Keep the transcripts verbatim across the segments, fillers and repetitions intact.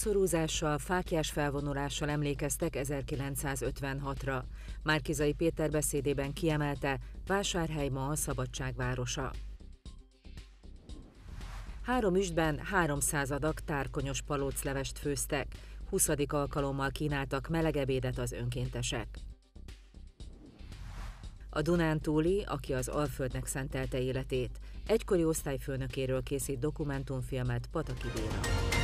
koszorúzással, fáklyás felvonulással emlékeztek ezerkilencszázötvenhatra. Márki-Zay Péter beszédében kiemelte, Vásárhely ma a szabadság városa. Három üstben háromszáz adag tárkonyos palóclevest főztek, huszadik alkalommal kínáltak meleg ebédet az önkéntesek. A dunántúli, aki az Alföldnek szentelte életét, egykori osztályfőnökéről készít dokumentumfilmet Pataki Béla.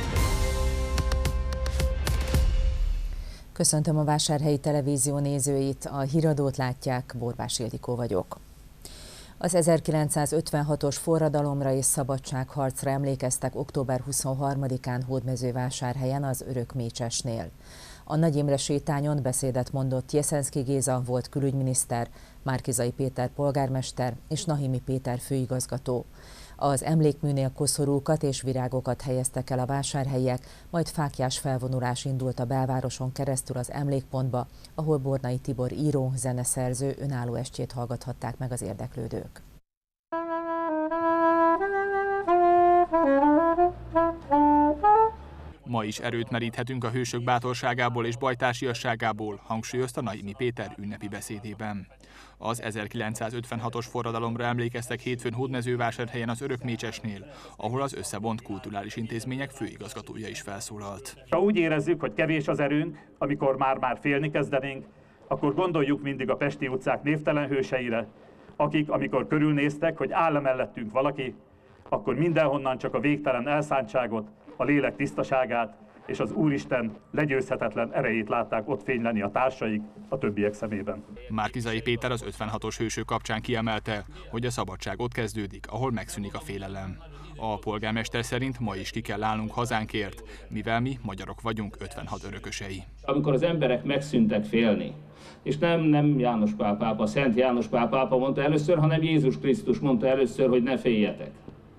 Köszöntöm a Vásárhelyi Televízió nézőit, a híradót látják, Borbás Ildikó vagyok. Az ezerkilencszázötvenhatos forradalomra és szabadságharcra emlékeztek október huszonharmadikán Hódmezővásárhelyen az Örökmécsesnél. A Nagy Imre sétányon beszédet mondott Jeszenszky Géza volt külügyminiszter, Márki-Zay Péter polgármester és Nahimi Péter főigazgató. Az emlékműnél koszorúkat és virágokat helyeztek el a vásárhelyiek, majd fáklyás felvonulás indult a belvároson keresztül az emlékpontba, ahol Bornai Tibor író, zeneszerző önálló estjét hallgathatták meg az érdeklődők. Ma is erőt meríthetünk a hősök bátorságából és bajtársiasságából, hangsúlyozta Nahimi Péter ünnepi beszédében. Az ezerkilencszázötvenhatos forradalomra emlékeztek hétfőn Hódmezővásárhelyen az Örökmécsesnél, ahol az Összevont Kulturális Intézmények főigazgatója is felszólalt. Ha úgy érezzük, hogy kevés az erőnk, amikor már-már félni kezdenénk, akkor gondoljuk mindig a pesti utcák névtelen hőseire, akik, amikor körülnéztek, hogy áll mellettünk valaki, akkor mindenhonnan csak a végtelen elszántságot, a lélek tisztaságát és az Úristen legyőzhetetlen erejét látták ott fényleni a társaik, a többiek szemében. Márki-Zay Péter az ötvenhatos hősök kapcsán kiemelte, hogy a szabadság ott kezdődik, ahol megszűnik a félelem. A polgármester szerint ma is ki kell állnunk hazánkért, mivel mi magyarok vagyunk ötvenhat örökösei. Amikor az emberek megszűntek félni, és nem, nem János Pál pápa, Szent János Pál pápa mondta először, hanem Jézus Krisztus mondta először, hogy ne féljetek.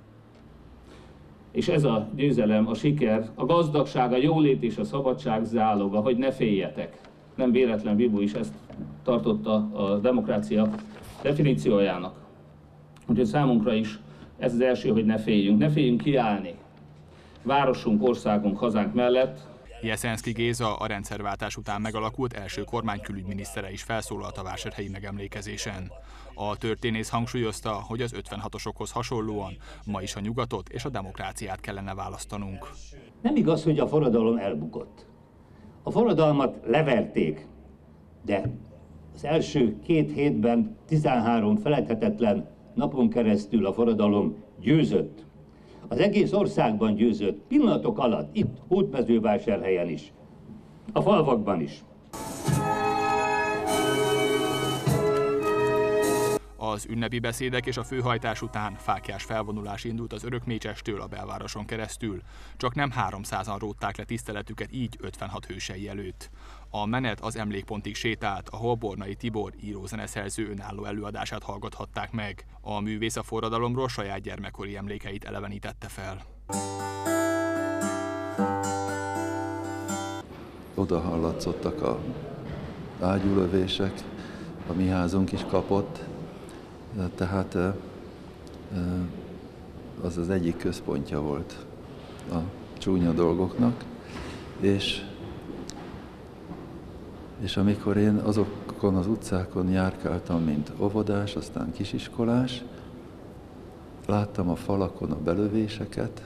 És ez a győzelem, a siker, a gazdagság, a jólét és a szabadság záloga, hogy ne féljetek. Nem véletlen Bibu is ezt tartotta a demokrácia definíciójának. Úgyhogy számunkra is ez az első, hogy ne féljünk. Ne féljünk kiállni városunk, országunk, hazánk mellett. Jeszenszky Géza, a rendszerváltás után megalakult első kormány külügyminisztere is felszólalt a vásárhelyi megemlékezésen. A történész hangsúlyozta, hogy az ötvenhatosokhoz hasonlóan ma is a nyugatot és a demokráciát kellene választanunk. Nem igaz, hogy a forradalom elbukott. A forradalmat leverték, de az első két hétben tizenhárom feledhetetlen napon keresztül a forradalom győzött. Az egész országban győzött, pillanatok alatt, itt Hódmezővásárhelyen is, a falvakban is. Az ünnepi beszédek és a főhajtás után fáklyás felvonulás indult az Örökmécsestől a belvároson keresztül, csak nem háromszázan rótták le tiszteletüket így ötvenhat hősei előtt. A menet az emlékpontig sétált, ahol Bornai Tibor író-zeneszerző önálló előadását hallgathatták meg. A művész a forradalomról saját gyermekkori emlékeit elevenítette fel. Oda hallatszottak a ágyúlövések, a mi házunk is kapott, tehát az az egyik központja volt a csúnya dolgoknak, és, és amikor én azokon az utcákon járkáltam, mint óvodás, aztán kisiskolás, láttam a falakon a belövéseket,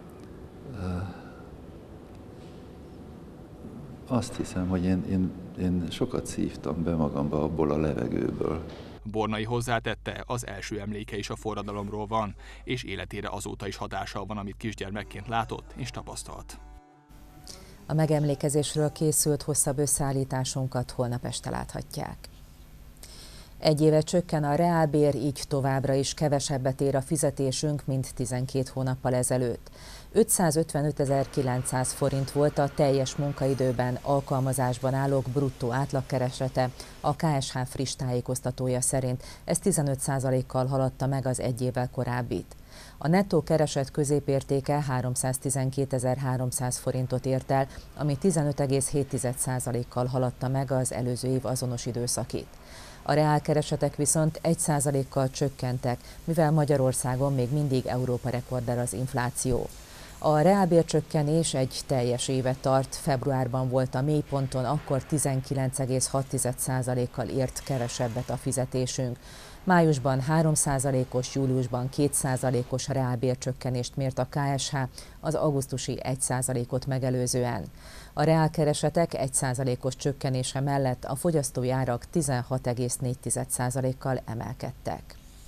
azt hiszem, hogy én, én, én sokat szívtam be magamba abból a levegőből. Bornai hozzátette, az első emléke is a forradalomról van, és életére azóta is hatással van, amit kisgyermekként látott és tapasztalt. A megemlékezésről készült hosszabb összeállításunkat holnap este láthatják. Egy éve csökken a reálbér, így továbbra is kevesebbet ér a fizetésünk, mint tizenkét hónappal ezelőtt. ötszázötvenötezer-kilencszáz forint volt a teljes munkaidőben alkalmazásban állók bruttó átlagkeresete, a ká es há friss tájékoztatója szerint ez tizenöt százalékkal haladta meg az egy évvel korábbit. A nettó kereset középértéke háromszáztizenkétezer-háromszáz forintot ért el, ami tizenöt egész hét százalékkal haladta meg az előző év azonos időszakét. A reálkeresetek viszont egy százalékkal csökkentek, mivel Magyarországon még mindig Európa rekorder az infláció. A reálbércsökkenés egy teljes évet tart, februárban volt a mélyponton, akkor tizenkilenc egész hat százalékkal ért kevesebbet a fizetésünk. Májusban három százalékos, júliusban két százalékos reálbércsökkenést mért a ká es há, az augusztusi egy százalékot megelőzően. A reálkeresetek egy százalékos csökkenése mellett a fogyasztói árak tizenhat egész négy százalékkal emelkedtek.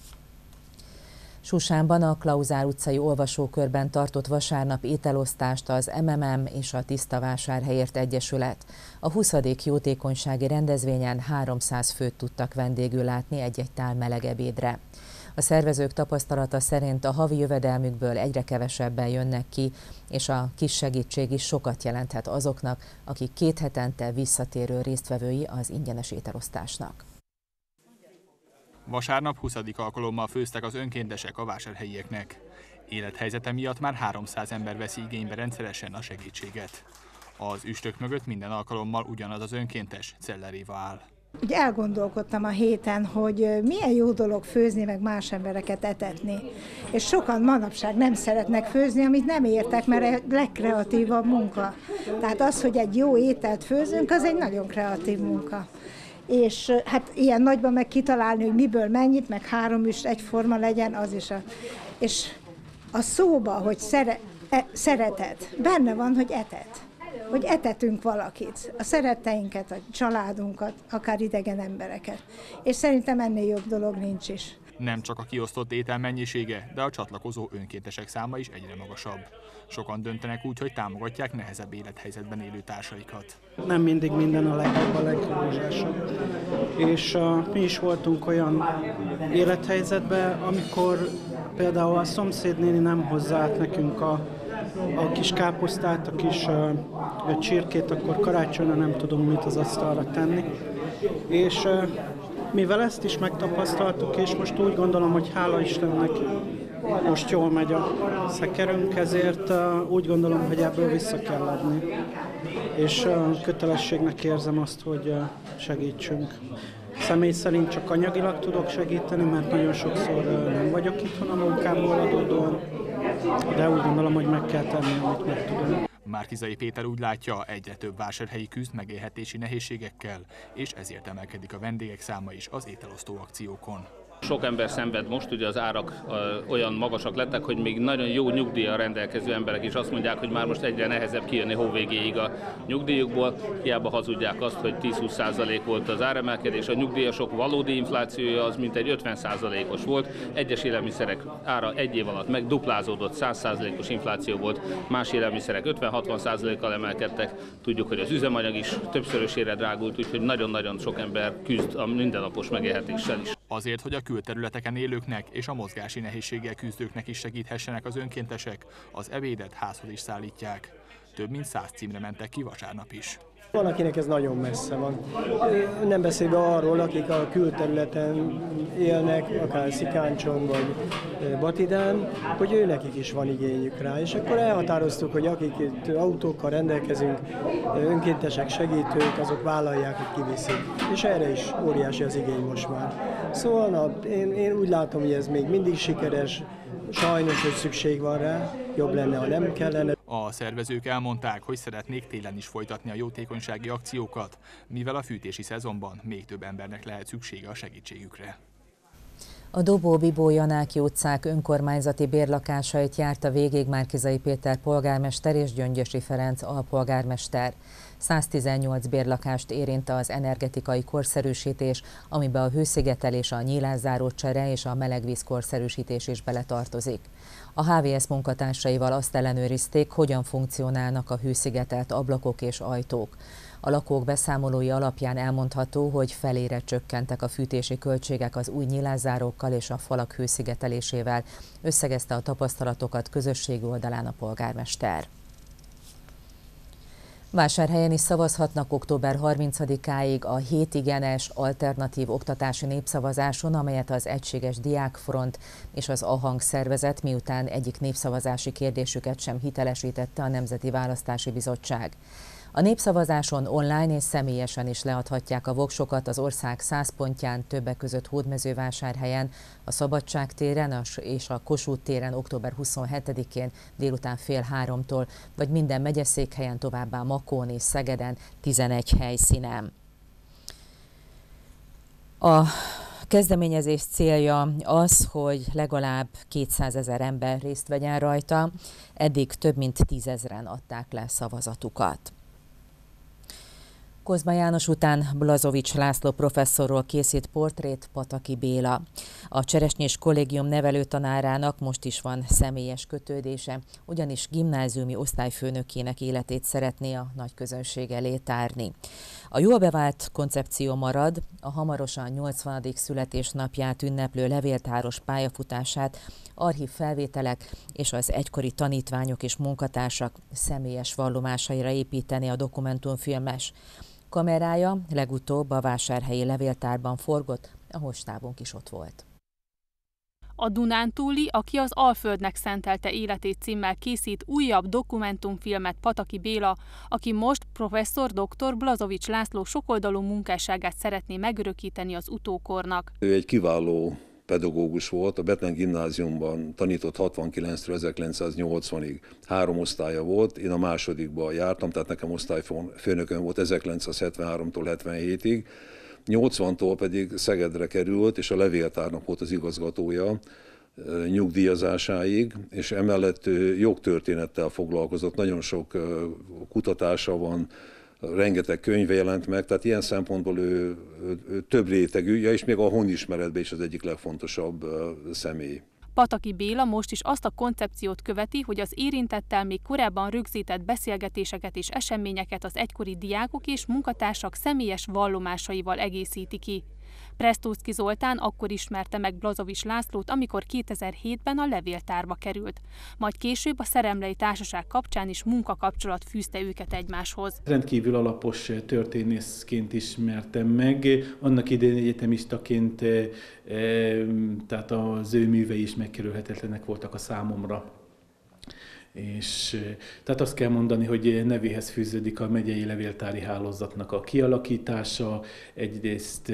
Susánban a Klauzál utcai olvasókörben tartott vasárnap ételosztást az em em em és a Tisztavásárhelyért Egyesület. A huszadik jótékonysági rendezvényen háromszáz főt tudtak vendégül látni egy-egy tál meleg ebédre. A szervezők tapasztalata szerint a havi jövedelmükből egyre kevesebben jönnek ki, és a kis segítség is sokat jelenthet azoknak, akik két hetente visszatérő résztvevői az ingyenes ételosztásnak. Vasárnap huszadik alkalommal főztek az önkéntesek a vásárhelyieknek. Élethelyzete miatt már háromszáz ember veszi igénybe rendszeresen a segítséget. Az üstök mögött minden alkalommal ugyanaz az önkéntes, Celler Éva áll. Úgy elgondolkodtam a héten, hogy milyen jó dolog főzni, meg más embereket etetni. És sokan manapság nem szeretnek főzni, amit nem értek, mert a legkreatívabb munka. Tehát az, hogy egy jó ételt főzünk, az egy nagyon kreatív munka. És hát ilyen nagyban meg kitalálni, hogy miből mennyit, meg három üst egyforma legyen, az is a... És a szóba, hogy szere, e, szeretet, benne van, hogy etet. Hogy etetünk valakit, a szeretteinket, a családunkat, akár idegen embereket. És szerintem ennél jobb dolog nincs is. Nem csak a kiosztott étel mennyisége, de a csatlakozó önkéntesek száma is egyre magasabb. Sokan döntenek úgy, hogy támogatják nehezebb élethelyzetben élő társaikat. Nem mindig minden a legjobb, a legrózsásabb. És uh, mi is voltunk olyan élethelyzetben, amikor például a szomszédnéni nem hozza át nekünk a, a kis káposztát, a kis uh, csirkét, akkor karácsonyra nem tudunk mit az asztalra tenni. És uh, mivel ezt is megtapasztaltuk, és most úgy gondolom, hogy hála Istennek most jól megy a szekerünk, ezért uh, úgy gondolom, hogy ebből vissza kell adni. És uh, kötelességnek érzem azt, hogy uh, segítsünk. Személy szerint csak anyagilag tudok segíteni, mert nagyon sokszor uh, nem vagyok itthon a munkámból adódóan, de úgy gondolom, hogy meg kell tenni, amit meg tudom. Márki-Zay Péter úgy látja, egyre több vásárhelyi küzd megélhetési nehézségekkel, és ezért emelkedik a vendégek száma is az ételosztó akciókon. Sok ember szenved most, ugye az árak ö, olyan magasak lettek, hogy még nagyon jó nyugdíjjal rendelkező emberek is azt mondják, hogy már most egyre nehezebb kijönni hóvégéig a nyugdíjukból. Hiába hazudják azt, hogy tíz-húsz százalék volt az áremelkedés. A nyugdíjasok valódi inflációja az mintegy ötven százalékos volt. Egyes élelmiszerek ára egy év alatt megduplázódott, száz százalékos infláció volt. Más élelmiszerek ötven-hatvan százalékkal emelkedtek. Tudjuk, hogy az üzemanyag is többszörösére drágult, úgyhogy nagyon-nagyon sok ember küzd a mindennapos megélhetéssel is. Azért, hogy a külterületeken élőknek és a mozgási nehézséggel küzdőknek is segíthessenek az önkéntesek, az ebédet házhoz is szállítják. Több mint száz címre mentek ki vasárnap is. Van, akinek ez nagyon messze van. Nem beszélve arról, akik a külterületen élnek, akár Szikáncson vagy Batidán, hogy ő nekik is van igényük rá. És akkor elhatároztuk, hogy akik itt autókkal rendelkezünk, önkéntesek, segítők, azok vállalják, hogy kiviszik. És erre is óriási az igény most már. Szóval na, én, én úgy látom, hogy ez még mindig sikeres, sajnos, hogy szükség van rá, jobb lenne, ha nem kellene. A szervezők elmondták, hogy szeretnék télen is folytatni a jótékonysági akciókat, mivel a fűtési szezonban még több embernek lehet szüksége a segítségükre. A Dobó-Bibó-Janáki utcák önkormányzati bérlakásait járta végig Márki-Zay Péter polgármester és Gyöngyösi Ferenc alpolgármester. száztizennyolc bérlakást érint az energetikai korszerűsítés, amiben a hőszigetelés, a nyílászáró csere és a melegvíz korszerűsítés is beletartozik. A há vé es munkatársaival azt ellenőrizték, hogyan funkcionálnak a hőszigetelt ablakok és ajtók. A lakók beszámolói alapján elmondható, hogy felére csökkentek a fűtési költségek az új nyílászárókkal és a falak hőszigetelésével, összegezte a tapasztalatokat közösségi oldalán a polgármester. Vásárhelyen is szavazhatnak október harmincadikáig a hét igenes alternatív oktatási népszavazáson, amelyet az Egységes Diákfront és az AHANG szervezett, miután egyik népszavazási kérdésüket sem hitelesítette a Nemzeti Választási Bizottság. A népszavazáson online és személyesen is leadhatják a voksokat az ország száz pontján, többek között Hódmezővásárhelyen, a Szabadság téren és a Kossuth téren október huszonhetedikén délután fél háromtól, vagy minden megyeszékhelyen, továbbá Makón és Szegeden tizenegy helyszínen. A kezdeményezés célja az, hogy legalább kétszázezer ember részt vegyen rajta, eddig több mint tízezren adták le szavazatukat. Kozma János után Blazovics László professzorról készít portrét Pataki Béla. A Cseresnyés Kollégium nevelőtanárának most is van személyes kötődése, ugyanis gimnáziumi osztályfőnökének életét szeretné a nagy közönség elé tárni. A jól bevált koncepció marad, a hamarosan nyolcvanadik születésnapját ünneplő levéltáros pályafutását archív felvételek és az egykori tanítványok és munkatársak személyes vallomásaira építeni a dokumentumfilmes. Kamerája legutóbb a vásárhelyi levéltárban forgott, ahol stábunk is ott volt. A Dunántúli, aki az Alföldnek szentelte életét címmel készít újabb dokumentumfilmet Pataki Béla, aki most professzor dr. Blazovics László sokoldalú munkásságát szeretné megörökíteni az utókornak. Ő egy kiváló pedagógus volt, a Bethlen gimnáziumban tanított hatvankilenctől ezerkilencszáznyolcvanig. Három osztálya volt, én a másodikban jártam, tehát nekem osztályfőnökön volt ezerkilencszázhetvenháromtól hetvenhétig. nyolcvantól pedig Szegedre került, és a levéltárnak volt az igazgatója nyugdíjazásáig, és emellett jogtörténettel foglalkozott, nagyon sok kutatása van, rengeteg könyve jelent meg, tehát ilyen szempontból ő, ő több rétegű, ja, és még a honismeretben is az egyik legfontosabb személy. Pataki Béla most is azt a koncepciót követi, hogy az érintettel még korábban rögzített beszélgetéseket és eseményeket az egykori diákok és munkatársak személyes vallomásaival egészíti ki. Presztóczky Zoltán akkor ismerte meg Blazovics Lászlót, amikor kétezer-hétben a levéltárba került. Majd később a Szeremlei Társaság kapcsán is munkakapcsolat fűzte őket egymáshoz. Rendkívül alapos történészként ismertem meg, annak idején egyetemistaként, tehát az ő művei is megkerülhetetlenek voltak a számomra. És tehát azt kell mondani, hogy nevéhez fűződik a megyei levéltári hálózatnak a kialakítása, egyrészt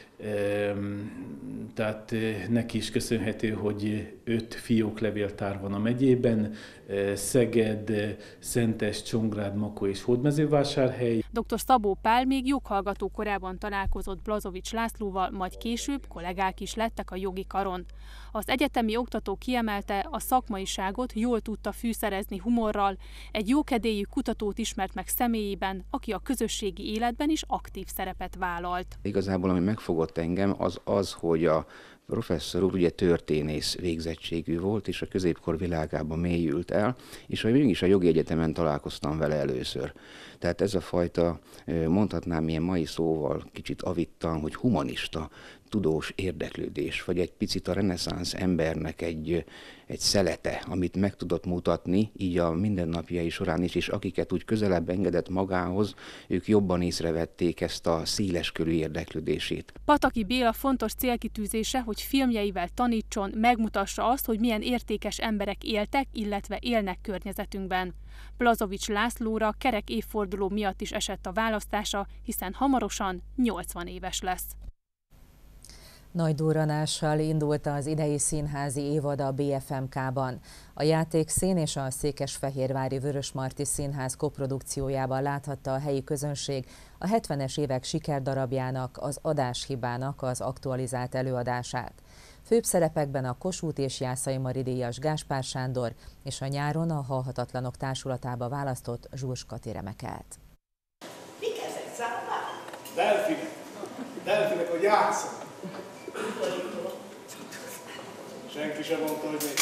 tehát neki is köszönhető, hogy öt fiók levéltár van a megyében, Szeged, Szentes, Csongrád, Makó és Hódmezővásárhely. doktor Szabó Pál még joghallgató korában találkozott Blazovics Lászlóval, majd később kollégák is lettek a jogi karon. Az egyetemi oktató kiemelte, a szakmaiságot jól tudta fűszerezni humorral, egy jókedélyű kutatót ismert meg személyében, aki a közösségi életben is aktív szerepet vállalt. Igazából ami megfogott engem, az az, hogy a professzor úr ugye történész végzettségű volt, és a középkor világában mélyült el, és mégis a jogi egyetemen találkoztam vele először. Tehát ez a fajta, mondhatnám ilyen mai szóval, kicsit avittan, hogy humanista, tudós érdeklődés, vagy egy picit a reneszánsz embernek egy, egy szelete, amit meg tudott mutatni, így a mindennapjai során is, és akiket úgy közelebb engedett magához, ők jobban észrevették ezt a széleskörű érdeklődését. Pataki Béla fontos célkitűzése, hogy filmjeivel tanítson, megmutassa azt, hogy milyen értékes emberek éltek, illetve élnek környezetünkben. Blazovics Lászlóra kerek évforduló miatt is esett a választása, hiszen hamarosan nyolcvan éves lesz. Nagy durranással indult az idei színházi évad a bé ef em ká-ban. A Játékszín és a Székesfehérvári Vörösmarty Színház koprodukciójában láthatta a helyi közönség a hetvenes évek sikerdarabjának, az Adáshibának az aktualizált előadását. Főbb szerepekben a Kossuth és Jászai Mari díjas Gáspár Sándor és a nyáron a Halhatatlanok Társulatába választott Zsurs Kati remekelt. Mik ezek szállvák? Delfinek. Delfinek, hogy játszom. Senki sem mondta, hogy még.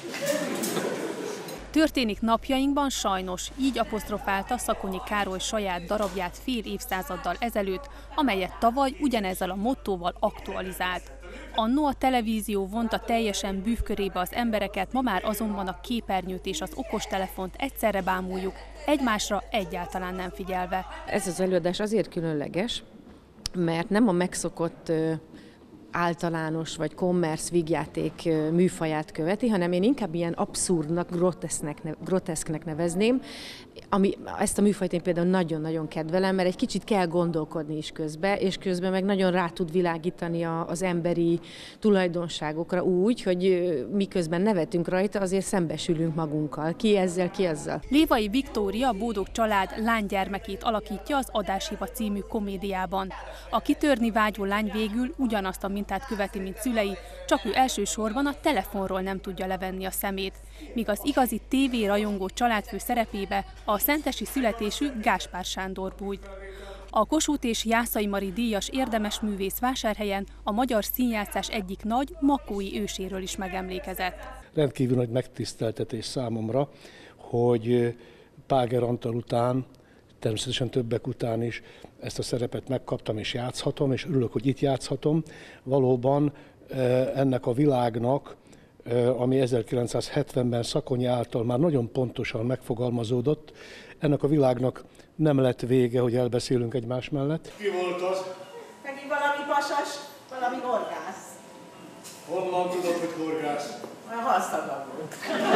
Történik napjainkban sajnos, így apostrofálta Szakonyi Károly saját darabját fél évszázaddal ezelőtt, amelyet tavaly ugyanezzel a mottóval aktualizált. Annó a televízió vonta teljesen bűvkörébe az embereket, ma már azonban a képernyőt és az okostelefont egyszerre bámuljuk, egymásra egyáltalán nem figyelve. Ez az előadás azért különleges, mert nem a megszokott általános vagy kommersz vígjáték műfaját követi, hanem én inkább ilyen abszurdnak, grotesznek, groteszknek nevezném. Ami, ezt a műfajt én például nagyon-nagyon kedvelem, mert egy kicsit kell gondolkodni is közben, és közben meg nagyon rá tud világítani a, az emberi tulajdonságokra úgy, hogy miközben nevetünk rajta, azért szembesülünk magunkkal. Ki ezzel, ki azzal. Lévai Viktória, a Bódog család lánygyermekét alakítja az Adáshiba című komédiában. A kitörni vágyó lány végül ugyanazt a mintát követi, mint szülei, csak ő elsősorban a telefonról nem tudja levenni a szemét, míg az igazi tévérajongó családfő szerepébe a szentesi születésű Gáspár Sándor bújt. A Kossuth és Jászai Mari díjas érdemes művész Vásárhelyen a magyar színjátszás egyik nagy makói őséről is megemlékezett. Rendkívül nagy megtiszteltetés számomra, hogy Páger Antal után, természetesen többek után is ezt a szerepet megkaptam és játszhatom, és örülök, hogy itt játszhatom. Valóban ennek a világnak, ami ezerkilencszázhetvenben Szakonyi által már nagyon pontosan megfogalmazódott, ennek a világnak nem lett vége, hogy elbeszélünk egymás mellett. Ki volt az? Megint valami pasas, valami horgász. Honnan tudod, hogy horgász? A halszaga volt.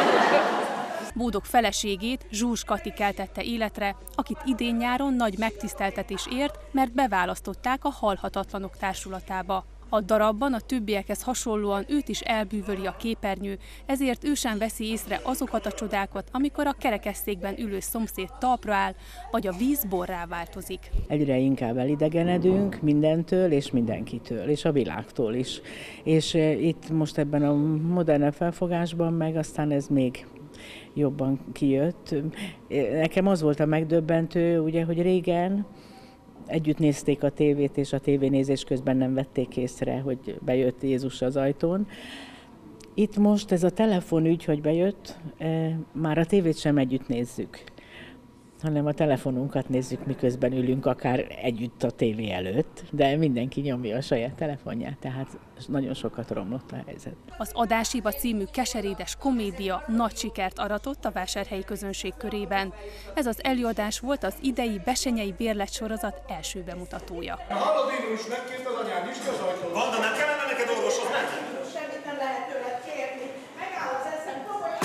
Bódog feleségét, Zsús Kati keltette életre, akit idén-nyáron nagy megtiszteltetés ért, mert beválasztották a Halhatatlanok társulatába. A darabban a többiekhez hasonlóan őt is elbűvöli a képernyő, ezért ő sem veszi észre azokat a csodákat, amikor a kerekesszékben ülő szomszéd talpra áll, vagy a víz borrá változik. Egyre inkább elidegenedünk mindentől és mindenkitől, és a világtól is. És itt most ebben a modern felfogásban meg aztán ez még jobban kijött. Nekem az volt a megdöbbentő, ugye, hogy régen együtt nézték a tévét, és a tévénézés közben nem vették észre, hogy bejött Jézus az ajtón. Itt most ez a telefonügy, hogy bejött, már a tévét sem együtt nézzük, hanem a telefonunkat nézzük, miközben ülünk akár együtt a tévé előtt, de mindenki nyomja a saját telefonját, tehát nagyon sokat romlott a helyzet. Az Adáshiba című keserédes komédia nagy sikert aratott a vásárhelyi közönség körében. Ez az előadás volt az idei Bessenyei Bérlet sorozat első bemutatója. Hallod, Indrus, megkért az anyád is az ajtót. Vanda, nem kellene neked orvoshoz menni? Semmit nem lehet tőled kérni. Megáll az eszem, komolyan.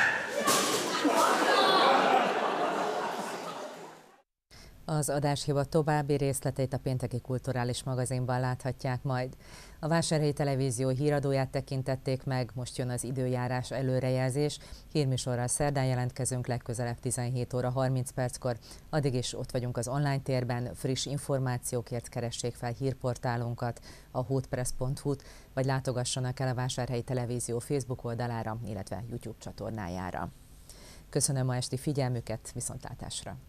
Az Adáshiba további részleteit a pénteki Kulturális Magazinban láthatják majd. A Vásárhelyi Televízió híradóját tekintették meg, most jön az időjárás előrejelzés. Hírműsorral szerdán jelentkezünk, legközelebb tizenhét óra harminc perckor. Addig is ott vagyunk az online térben, friss információkért keressék fel hírportálunkat, a hotpress pont hu-t, vagy látogassanak el a Vásárhelyi Televízió Facebook oldalára, illetve YouTube csatornájára. Köszönöm ma esti figyelmüket, viszontlátásra!